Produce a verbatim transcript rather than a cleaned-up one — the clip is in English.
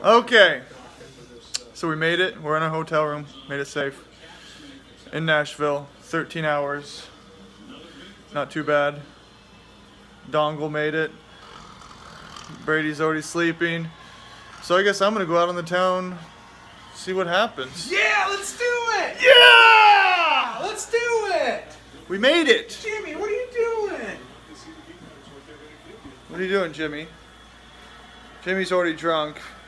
Okay, so we made it. We're in a hotel room. Made it safe. In Nashville, thirteen hours. Not too bad. Dongle made it. Brady's already sleeping. So I guess I'm gonna go out on the town, see what happens. Yeah, let's do it! Yeah! Let's do it! We made it! Jimmy, what are you doing? What are you doing, Jimmy? Jimmy's already drunk.